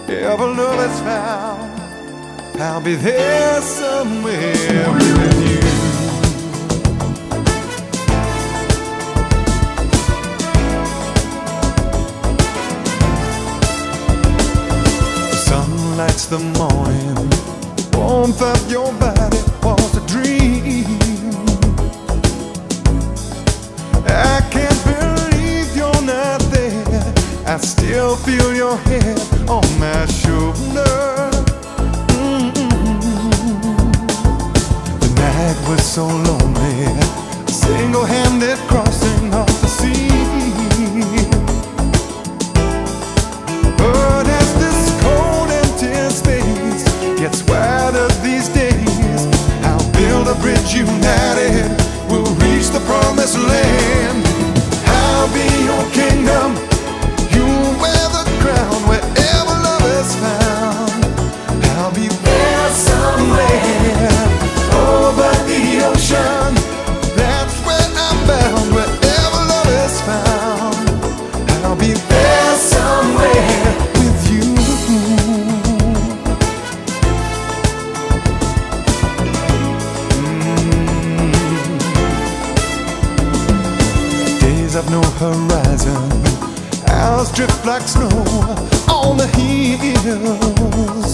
wherever love is found. I'll be there somewhere with you. Lights the morning, warmth of your body was a dream. I can't believe you're not there. I still feel your head on my shoulder. The night was so lonely, single-handed crossing off the sea. But as this space gets wider these days, I'll build a bridge united. We'll reach the promised land. I'll be your kingdom. You wear the crown wherever love is found. I'll be there somewhere over the ocean. That's where I'm bound. Wherever love is found, I'll be there somewhere with you. Of no horizon, hours drift like snow on the hills.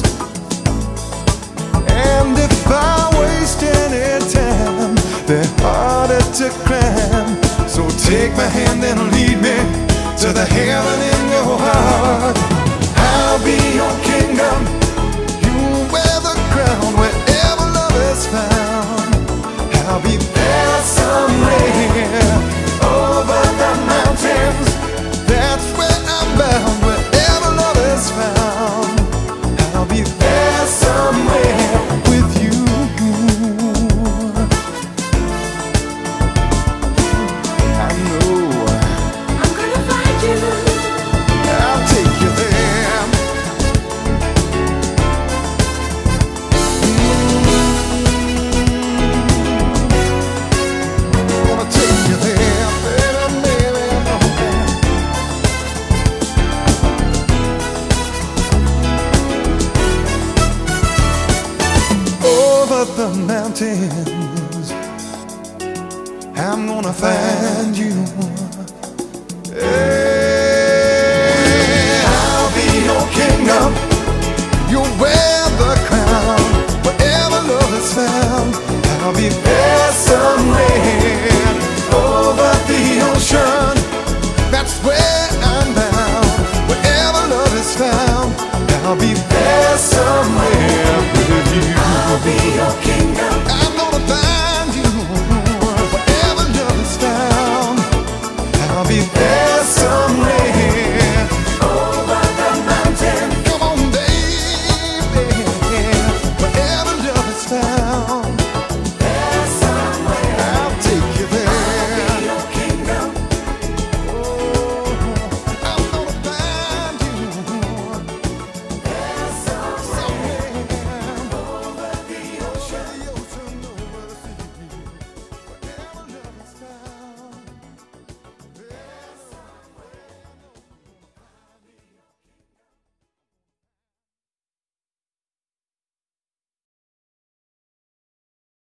And if I waste any time, they're harder to climb. So take my hand and lead me to the heaven in your heart. I'll be your kingdom. You wear the crown wherever love is found. I'll be there somewhere over the mountains. That's where I'm bound. Wherever love is found, I'll be there somewhere with you. I know I'm gonna find you. I'll take you there. Gonna take you there. The mountains, I'm gonna find you. Hey, I'll be your kingdom. You'll wear the crown wherever love is found. I'll be there somewhere over the ocean. That's where I'm bound. Wherever love is found, I'll be there somewhere with you. I'll be your kingdom.